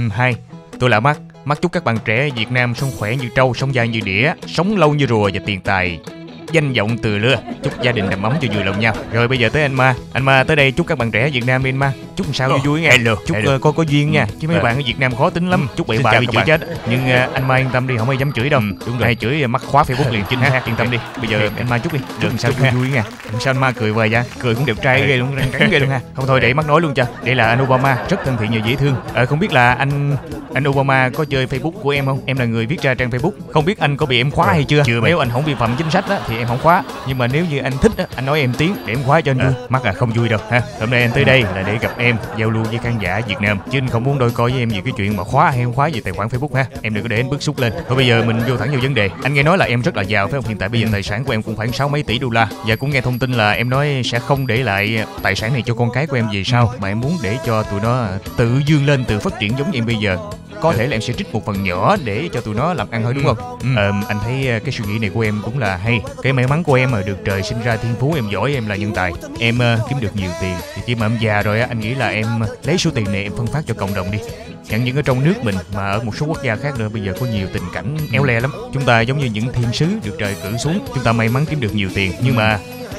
Hai, tôi là Mắt. Mắt chúc các bạn trẻ Việt Nam sống khỏe như trâu, sống dài như đĩa, sống lâu như rùa và tiền tài danh vọng từ lưa. Chúc gia đình đầm ấm cho vừa lòng nhau. Rồi bây giờ tới anh Ma. Anh Ma tới đây chúc các bạn trẻ Việt Nam đi anh Ma. Chúc sao vui vui nha. Chúc có duyên nha. Chứ mấy bạn ở Việt Nam khó tính lắm. Chúc bậy bạ bị chửi chết. Nhưng anh Ma yên tâm đi, không ai dám chửi đâu. Đúng rồi. Ai chửi Mắt khóa Facebook liền. Chính xác, yên tâm đi. Bây giờ anh Ma chúc đi. Chúc sao vui vui nha. Sao anh Ma cười vời ra? Cười cũng đẹp trai ghê luôn, răng trắng ghê luôn ha. Không thôi để Mắt nói luôn cho. Đây là anh Obama, rất thân thiện và dễ thương. Không biết là anh Obama có chơi Facebook của em không? Em là người viết ra trang Facebook. Không biết anh có bị em khóa hay chưa? Nếu anh không vi phạm chính sách á thì em không khóa. Nhưng mà nếu như anh thích á, anh nói em tiếng để em khóa cho anh vui. Mắt không vui đâu ha. Hôm nay anh tới đây là để gặp em, giao lưu với khán giả Việt Nam, chứ anh không muốn đôi co với em về cái chuyện mà khóa hay không khóa về tài khoản Facebook ha. Em đừng có để anh bức xúc lên. Thôi bây giờ mình vô thẳng vào vấn đề. Anh nghe nói là em rất là giàu phải không? Hiện tại bây giờ tài sản của em cũng khoảng 6 mấy tỷ đô la. Và cũng nghe thông tin là em nói sẽ không để lại tài sản này cho con cái của em về sau, mà em muốn để cho tụi nó tự vươn lên, tự phát triển giống như em bây giờ. Có thể là em sẽ trích một phần nhỏ để cho tụi nó làm ăn thôi, đúng không? Anh thấy cái suy nghĩ này của em cũng là hay. Cái may mắn của em mà được trời sinh ra thiên phú, em giỏi, em là nhân tài. Em kiếm được nhiều tiền thì khi mà em già rồi á, anh nghĩ là em lấy số tiền này em phân phát cho cộng đồng đi. Chẳng những ở trong nước mình mà ở một số quốc gia khác nữa, bây giờ có nhiều tình cảnh éo le lắm. Chúng ta giống như những thiên sứ được trời cử xuống. Chúng ta may mắn kiếm được nhiều tiền, nhưng mà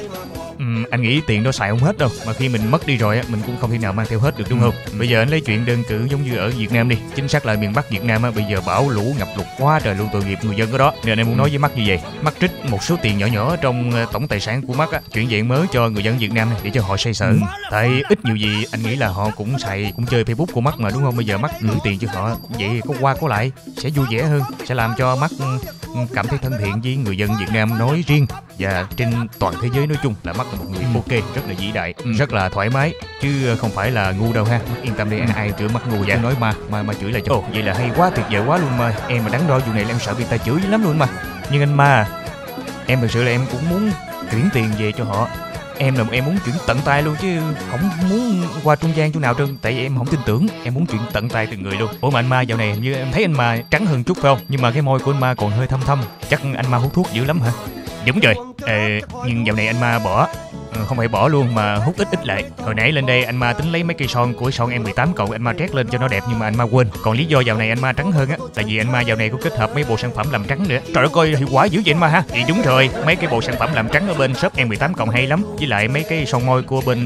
anh nghĩ tiền đó xài không hết đâu, mà khi mình mất đi rồi á, mình cũng không thể nào mang theo hết được, đúng không? Bây giờ anh lấy chuyện đơn cử giống như ở Việt Nam đi, chính xác là miền Bắc Việt Nam á, bây giờ bão lũ ngập lụt quá trời luôn, tội nghiệp người dân ở đó. Nên em muốn nói với Mắt như vậy. Mắt trích một số tiền nhỏ nhỏ trong tổng tài sản của Mắt á, chuyển về mới cho người dân Việt Nam này, để cho họ xoay sở. Tại ít nhiều gì anh nghĩ là họ cũng chơi Facebook của Mắt mà, đúng không? Bây giờ Mắt gửi tiền cho họ, vậy có qua có lại sẽ vui vẻ hơn, sẽ làm cho Mắt cảm thấy thân thiện với người dân Việt Nam nói riêng và trên toàn thế giới nói chung. Là Mắt là một người ok, rất là vĩ đại, rất là thoải mái, chứ không phải là ngu đâu ha. Mắt yên tâm đi, ai chửi Mắt ngu vậy? Nói mà chửi là cho. Vậy là hay quá, tuyệt vời quá luôn mà. Em mà đắn đo vụ này là em sợ bị ta chửi lắm luôn mà. Nhưng anh Ma, em thực sự là em cũng muốn chuyển tiền về cho họ. Em muốn chuyển tận tay luôn, chứ không muốn qua trung gian chỗ nào trơn. Tại vì em không tin tưởng, em muốn chuyển tận tay từng người luôn. Ủa mà anh Ma dạo này hình như em thấy anh Ma trắng hơn chút phải không? Nhưng mà cái môi của anh Ma còn hơi thâm thâm. Chắc anh Ma hút thuốc dữ lắm hả? Đúng rồi. Nhưng dạo này anh Ma bỏ, không phải bỏ luôn mà hút ít lại. Hồi nãy lên đây anh Ma tính lấy mấy cây son của son M18 cộng, anh Ma trét lên cho nó đẹp, nhưng mà anh Ma quên. Còn lý do dạo này anh Ma trắng hơn á, tại vì anh Ma dạo này có kết hợp mấy bộ sản phẩm làm trắng nữa. Trời ơi, coi hiệu quả dữ vậy anh Ma ha. Thì đúng rồi, mấy cái bộ sản phẩm làm trắng ở bên shop M18 cộng hay lắm. Với lại mấy cái son môi của bên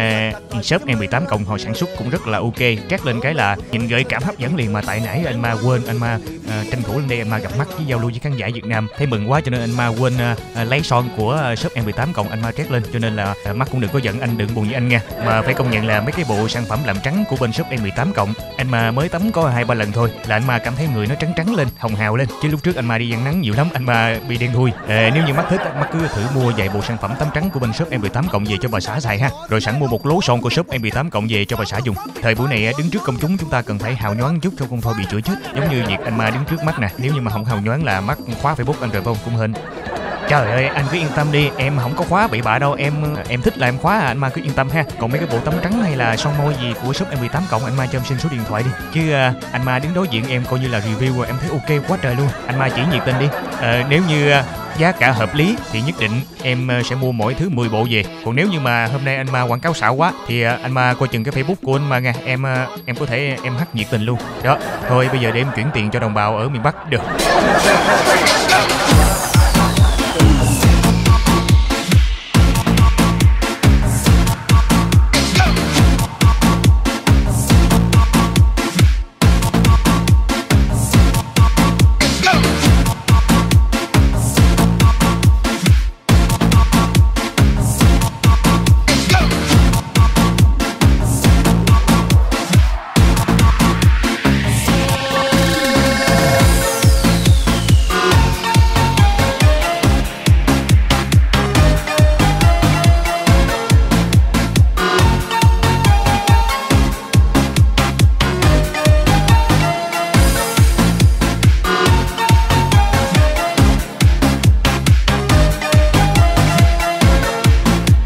shop M18 cộng họ sản xuất cũng rất là ok. Trét lên cái là nhìn gợi cảm hấp dẫn liền. Mà tại nãy anh Ma quên, anh Ma tranh thủ lên đây anh Ma gặp Mắt với giao lưu với khán giả Việt Nam, thấy mừng quá cho nên anh Ma quên lấy son của shop M18 cộng anh Ma trét lên, cho nên là Mắt cũng đừng có giận, anh đừng buồn với anh nha. Mà phải công nhận là mấy cái bộ sản phẩm làm trắng của bên shop M18 cộng, anh Ma mới tắm có 2-3 lần thôi là anh Ma cảm thấy người nó trắng lên, hồng hào lên. Chứ lúc trước anh Ma đi gian nắng nhiều lắm, anh Ma bị đen thui. Nếu như Mắt thích, Mắt cứ thử mua vài bộ sản phẩm tắm trắng của bên shop M18 cộng về cho bà xã xài ha, rồi sẵn mua một lố son của shop M18 cộng về cho bà xã dùng. Thời buổi này đứng trước công chúng chúng ta cần phải hào nhoáng chút, không thôi bị chửi chết. Giống như việc anh Ma đứng trước Mắt nè, nếu như mà không hào nhoáng là Mắt khóa Facebook anh rồi, không cũng hên. Trời ơi, anh cứ yên tâm đi, em không có khóa bậy bạ đâu, em thích là em khóa, anh Ma cứ yên tâm ha. Còn mấy cái bộ tắm trắng hay là son môi gì của shop M18 cộng, anh Ma cho em xin số điện thoại đi. Chứ anh Ma đứng đối diện em coi như là review rồi, em thấy ok quá trời luôn. Anh Ma chỉ nhiệt tình đi. Nếu như giá cả hợp lý thì nhất định em sẽ mua mỗi thứ 10 bộ về. Còn nếu như mà hôm nay anh Ma quảng cáo xạo quá thì anh Ma coi chừng cái Facebook của anh Ma nha. Em có thể em hắt nhiệt tình luôn. Đó, thôi bây giờ để em chuyển tiền cho đồng bào ở miền Bắc được.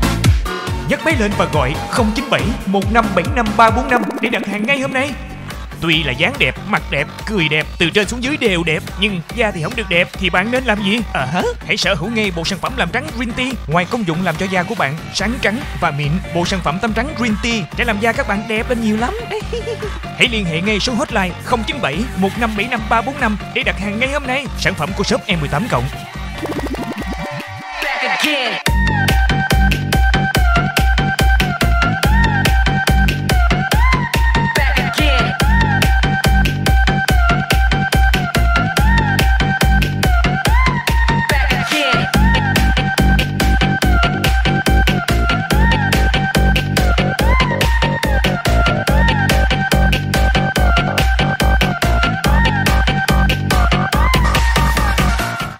Nhấc máy lên và gọi 097 1575 345 để đặt hàng ngay hôm nay. Tuy là dáng đẹp, mặt đẹp, cười đẹp, từ trên xuống dưới đều đẹp, nhưng da thì không được đẹp thì bạn nên làm gì? Hãy sở hữu ngay bộ sản phẩm làm trắng Green Tea. Ngoài công dụng làm cho da của bạn sáng trắng và mịn, bộ sản phẩm tắm trắng Green Tea sẽ làm da các bạn đẹp lên nhiều lắm. Hãy liên hệ ngay số hotline 097 1575 345 để đặt hàng ngay hôm nay. Sản phẩm của shop E18 cộng.